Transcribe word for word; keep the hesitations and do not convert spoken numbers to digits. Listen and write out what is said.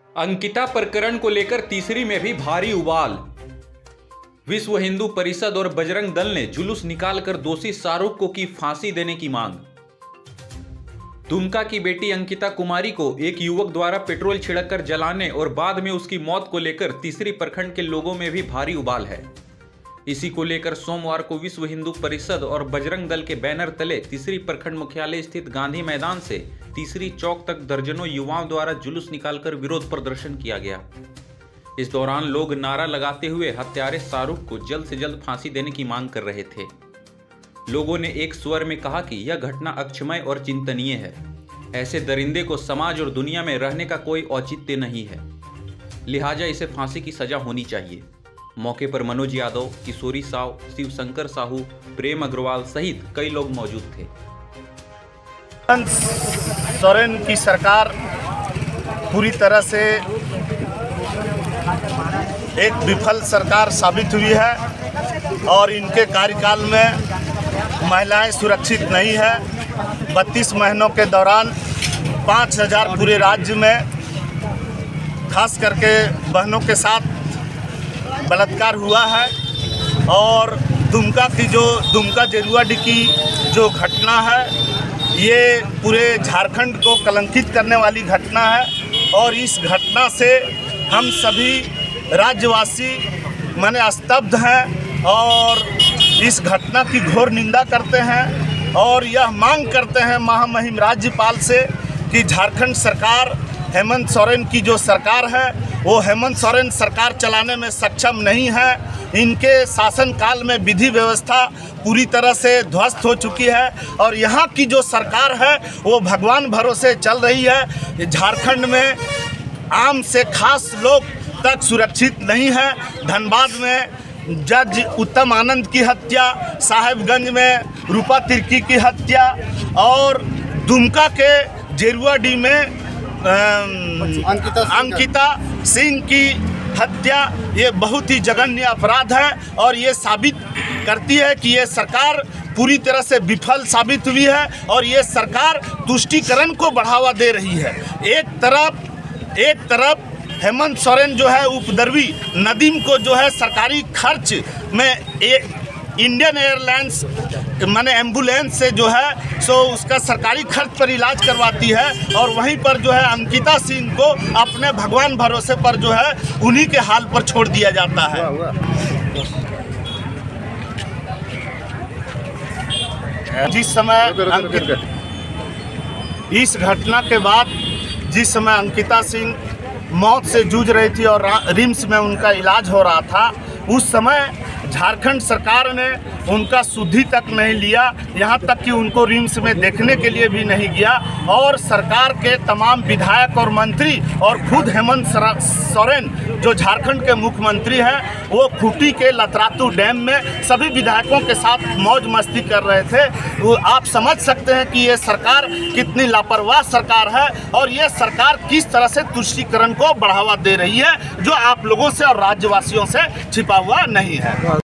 अंकिता प्रकरण को लेकर तीसरी में भी भारी उबाल। विश्व हिंदू परिषद और बजरंग दल ने जुलूस निकालकर दोषी शाहरुख को की फांसी देने की मांग। दुमका की बेटी अंकिता कुमारी को एक युवक द्वारा पेट्रोल छिड़ककर जलाने और बाद में उसकी मौत को लेकर तीसरी प्रखंड के लोगों में भी भारी उबाल है। इसी को लेकर सोमवार को विश्व हिंदू परिषद और बजरंग दल के बैनर तले तीसरी प्रखंड मुख्यालय स्थित गांधी मैदान से तीसरी चौक तक दर्जनों युवाओं द्वारा जुलूस निकालकर विरोध प्रदर्शन किया गया। इस दौरान लोग नारा लगाते हुए हत्यारे शाहरुख को जल्द से जल्द फांसी देने की मांग कर रहे थे। लोगों ने एक स्वर में कहा कि यह घटना अक्षम्य और चिंतनीय है। ऐसे दरिंदे को समाज और दुनिया में रहने का कोई औचित्य नहीं है, लिहाजा इसे फांसी की सजा होनी चाहिए। मौके पर मनोज यादव, किशोरी साव, शिवशंकर साहू, प्रेम अग्रवाल सहित कई लोग मौजूद थे। हेमंत सोरेन की सरकार पूरी तरह से एक विफल सरकार साबित हुई है और इनके कार्यकाल में महिलाएं सुरक्षित नहीं है। बत्तीस महीनों के दौरान पाँच हजार पूरे राज्य में खास करके बहनों के साथ बलात्कार हुआ है और दुमका की जो दुमका जेरुआडी की जो घटना है ये पूरे झारखंड को कलंकित करने वाली घटना है और इस घटना से हम सभी राज्यवासी माने स्तब्ध हैं और इस घटना की घोर निंदा करते हैं और यह मांग करते हैं महामहिम राज्यपाल से कि झारखंड सरकार हेमंत सोरेन की जो सरकार है वो हेमंत सोरेन सरकार चलाने में सक्षम नहीं है। इनके शासनकाल में विधि व्यवस्था पूरी तरह से ध्वस्त हो चुकी है और यहाँ की जो सरकार है वो भगवान भरोसे चल रही है। झारखंड में आम से खास लोग तक सुरक्षित नहीं है। धनबाद में जज उत्तम आनंद की हत्या, साहेबगंज में रूपा तिर्की की हत्या और दुमका के जेरुआडी में अंकिता, अंकिता सिंह की हत्या, ये बहुत ही जघन्य अपराध है और ये साबित करती है कि ये सरकार पूरी तरह से विफल साबित हुई है और ये सरकार तुष्टीकरण को बढ़ावा दे रही है। एक तरफ एक तरफ हेमंत सोरेन जो है उपद्रवी नदीम को जो है सरकारी खर्च में एक इंडियन एयरलाइंस माने एम्बुलेंस से जो है सो उसका सरकारी खर्च पर इलाज करवाती है और वहीं पर जो है अंकिता सिंह को अपने भगवान भरोसे पर जो है उन्हीं के हाल पर छोड़ दिया जाता है। जिस समय इस घटना के बाद जिस समय अंकिता सिंह मौत से जूझ रही थी और रिम्स में उनका इलाज हो रहा था, उस समय झारखंड सरकार ने उनका शुद्धि तक नहीं लिया, यहाँ तक कि उनको रिम्स में देखने के लिए भी नहीं गया और सरकार के तमाम विधायक और मंत्री और खुद हेमंत सोरेन जो झारखंड के मुख्यमंत्री हैं वो खूंटी के लतरातू डैम में सभी विधायकों के साथ मौज मस्ती कर रहे थे। वो आप समझ सकते हैं कि ये सरकार कितनी लापरवाह सरकार है और ये सरकार किस तरह से तुष्टीकरण को बढ़ावा दे रही है जो आप लोगों से और राज्यवासियों से छिपा हुआ नहीं है।